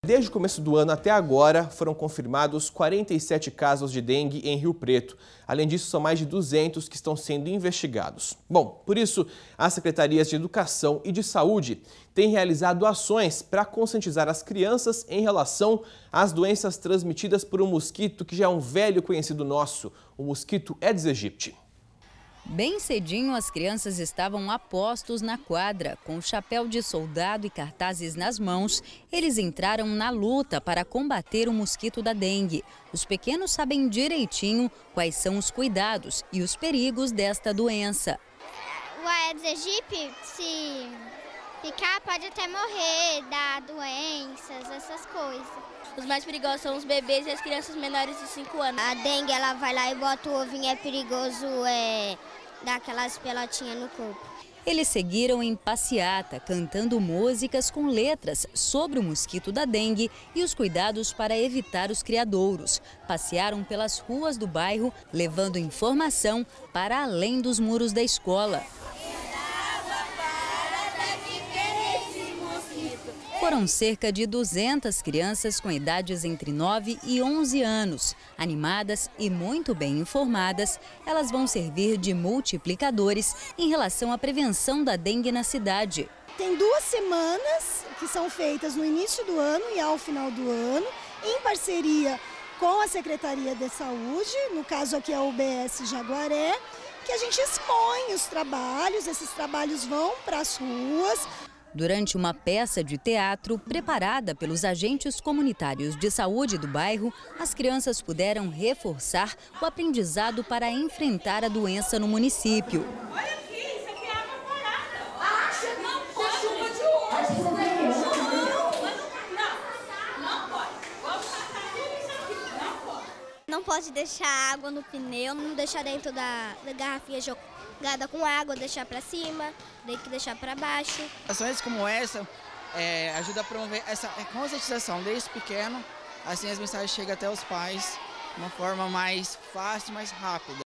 Desde o começo do ano até agora, foram confirmados 47 casos de dengue em Rio Preto. Além disso, são mais de 200 que estão sendo investigados. Bom, por isso, as secretarias de Educação e de Saúde têm realizado ações para conscientizar as crianças em relação às doenças transmitidas por um mosquito que já é um velho conhecido nosso, o mosquito Aedes aegypti. Bem cedinho, as crianças estavam a postos na quadra. Com chapéu de soldado e cartazes nas mãos, eles entraram na luta para combater o mosquito da dengue. Os pequenos sabem direitinho quais são os cuidados e os perigos desta doença. O Aedes aegypti, se picar, pode até morrer, dar doenças, essas coisas. Os mais perigosos são os bebês e as crianças menores de 5 anos. A dengue, ela vai lá e bota o ovinho, é perigoso dar aquelas pelotinhas no corpo. Eles seguiram em passeata, cantando músicas com letras sobre o mosquito da dengue e os cuidados para evitar os criadouros. Passearam pelas ruas do bairro, levando informação para além dos muros da escola. Foram cerca de 200 crianças com idades entre 9 e 11 anos. Animadas e muito bem informadas, elas vão servir de multiplicadores em relação à prevenção da dengue na cidade. Tem 2 semanas que são feitas no início do ano e ao final do ano, em parceria com a Secretaria de Saúde, no caso aqui é a UBS Jaguaré, que a gente expõe os trabalhos, esses trabalhos vão para as ruas. Durante uma peça de teatro preparada pelos agentes comunitários de saúde do bairro, as crianças puderam reforçar o aprendizado para enfrentar a doença no município. Olha aqui, isso aqui é água parada. Não pode chuva de hoje. Não pode. Vamos passar tudo isso aqui. Não pode. Não pode deixar água no pneu, não deixar dentro da garrafinha jogada com água, deixar para cima, tem que deixar para baixo. Ações como essa ajudam a promover essa conscientização desde pequeno, assim as mensagens chegam até os pais de uma forma mais fácil e mais rápida.